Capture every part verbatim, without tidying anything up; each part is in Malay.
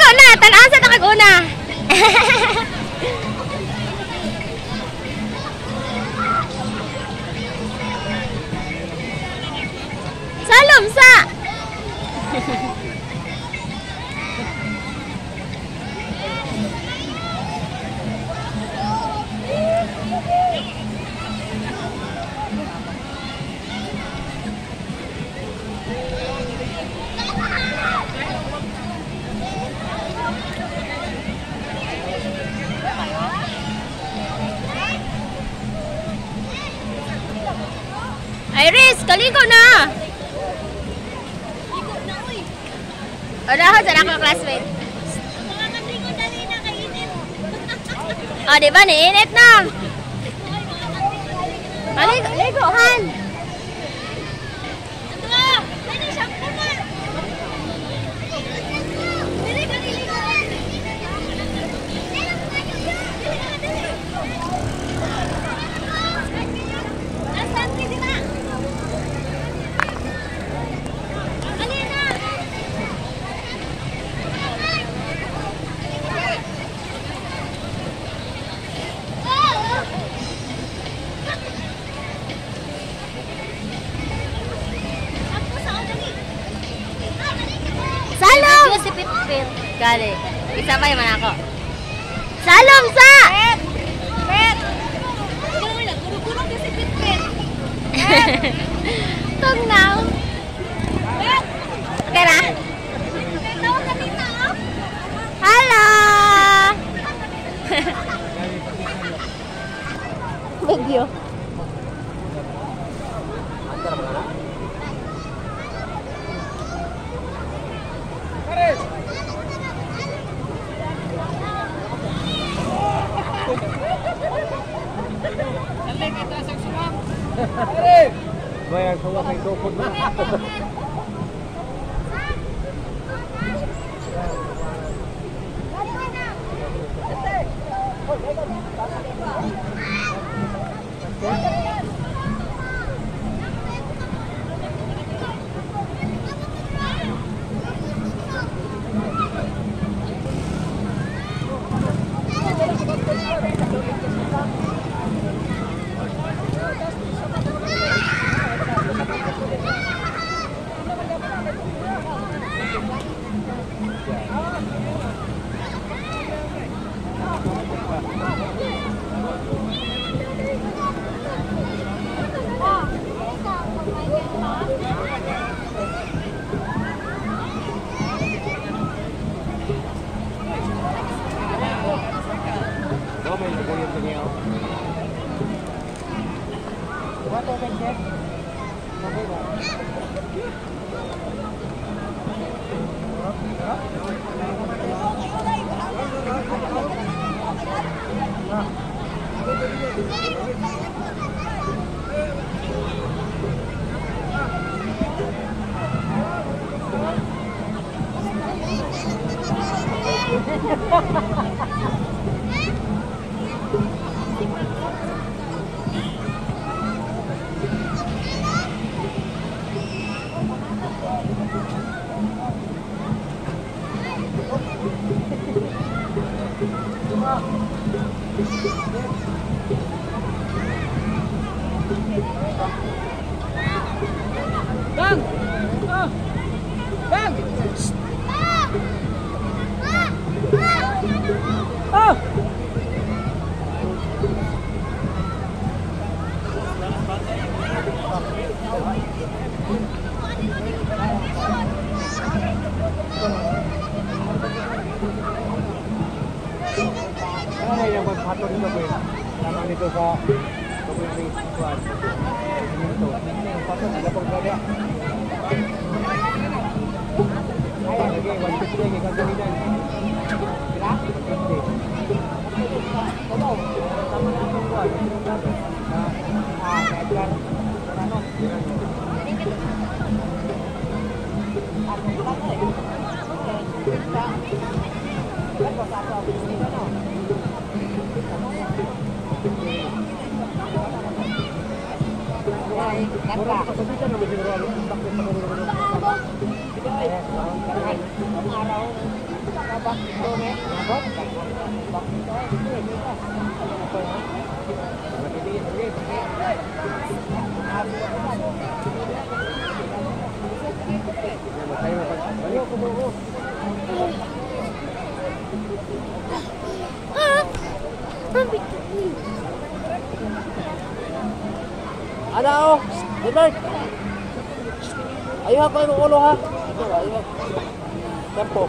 Ikaw na, tanasan sa takaguna. Salom sa. Iris, kaligo na. Ligo na, uy. O, dahon sa ako classmate. Mga kandringo dali na, kainit. O, diba, niinit na. Maligo, ligohan. Ito nga, dali, shampoo na. Dili ka, dili ka. Nasaan, dili na. Salom! Si Pitpit. Gali. Isa pa yung ako. Salom sa! Pet! Pet! Guro-guro ka si Pitpit. Pet! Tog now. Pet! Kera? Tawag ka dito, oh? Hello! Bagyo. Bayar semua saya topon na. Bang! Oh! Bang! Oh! Ano yung magpatong nito po yun? Tama nito sa community squad. Ito. Patong, nagapag gada. Ay, lagi, one fifty lagi, kagaminan. Sila? fifty. Tama, tama na ang squad. Ah, Edgar. Ano? Araw Ada oh, Edward. Ayo ako yung ulo ha. Ayo. Tempo.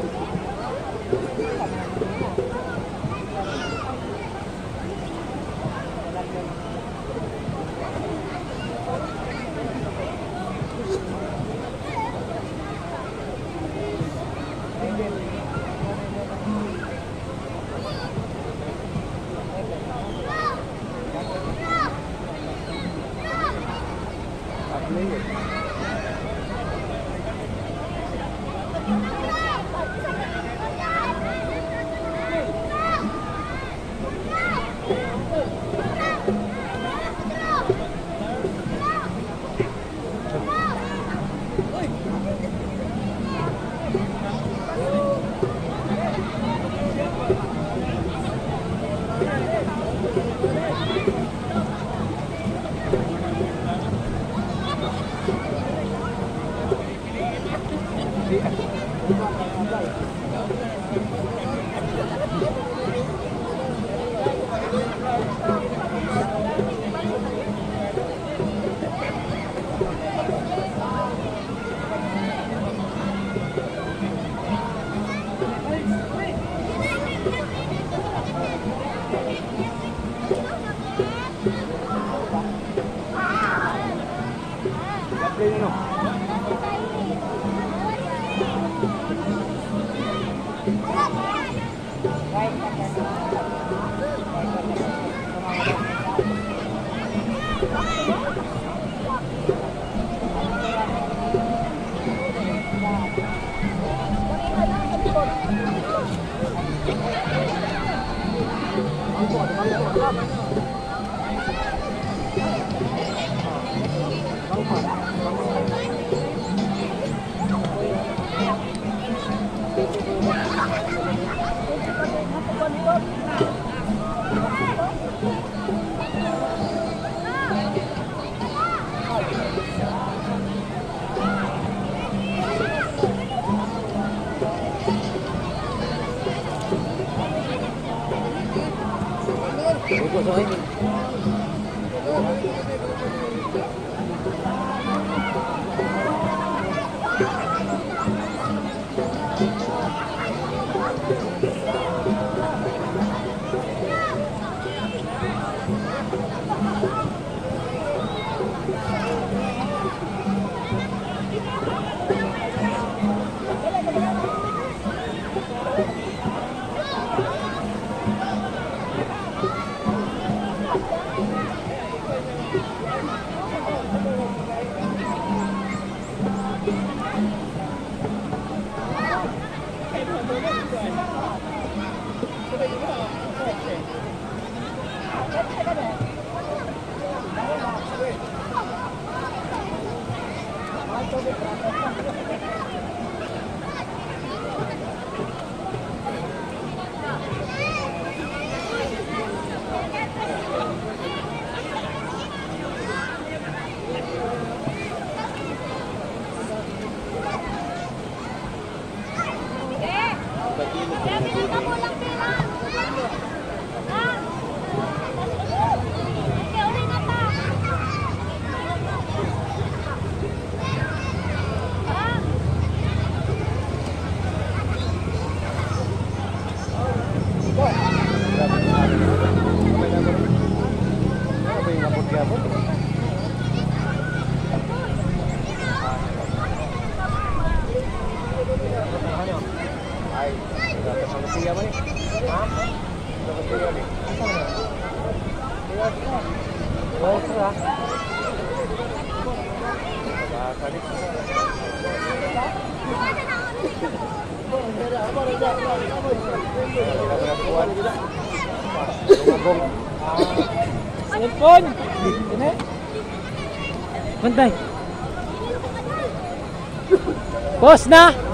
Cellphone. Ini. Bantay. Boss na.